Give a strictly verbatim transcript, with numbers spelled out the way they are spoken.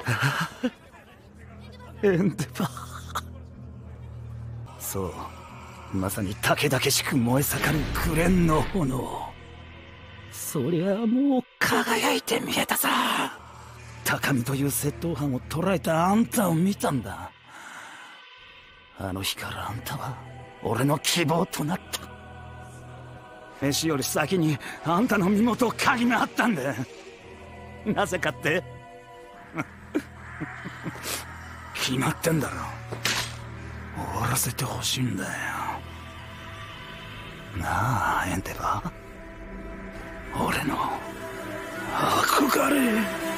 エンデバー、そう、まさに武々しく燃え盛る紅蓮の炎。そりゃもう輝いて見えたさ。高見という窃盗犯を捕らえたあんたを見たんだ。あの日からあんたは俺の希望となった。飯より先にあんたの身元を嗅ぎ回ったんだ。なぜかって決まってんだろ。終わらせてほしいんだよなあ、エンデバー。俺の憧れ。